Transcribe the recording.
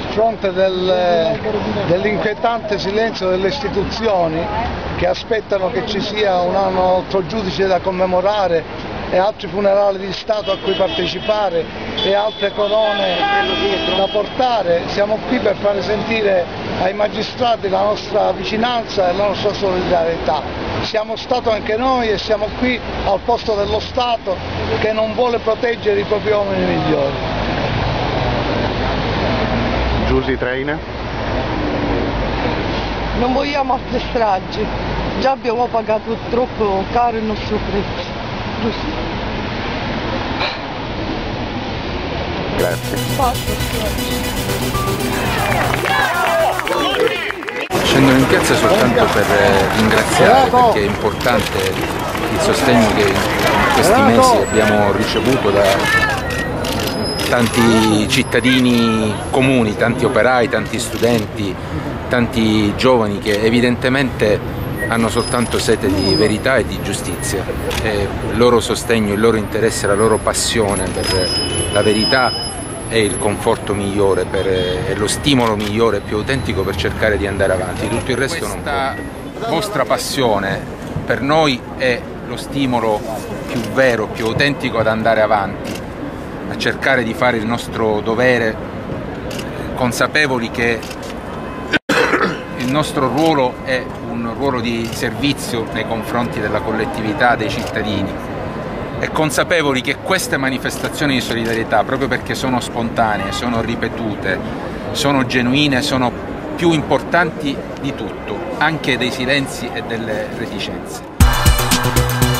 fronte dell'inquietante silenzio delle istituzioni che aspettano che ci sia un altro giudice da commemorare e altri funerali di Stato a cui partecipare e altre corone da portare, siamo qui per fare sentire ai magistrati la nostra vicinanza e la nostra solidarietà. Siamo Stato anche noi e siamo qui al posto dello Stato che non vuole proteggere i propri uomini migliori. Giusy Traina? Non vogliamo altre stragi, già abbiamo pagato troppo caro il nostro prezzo. Giusto. Grazie. Scendono in piazza soltanto per ringraziare, perché è importante il sostegno che in questi mesi abbiamo ricevuto da tanti cittadini comuni, tanti operai, tanti studenti, tanti giovani che evidentemente hanno soltanto sete di verità e di giustizia. E il loro sostegno, il loro interesse, la loro passione per la verità è il conforto migliore, è lo stimolo migliore, più autentico per cercare di andare avanti. Tutto il resto non conta. La vostra passione per noi è lo stimolo più vero, più autentico ad andare avanti, a cercare di fare il nostro dovere, consapevoli che il nostro ruolo è un ruolo di servizio nei confronti della collettività, dei cittadini, e consapevoli che queste manifestazioni di solidarietà, proprio perché sono spontanee, sono ripetute, sono genuine, sono più importanti di tutto, anche dei silenzi e delle reticenze.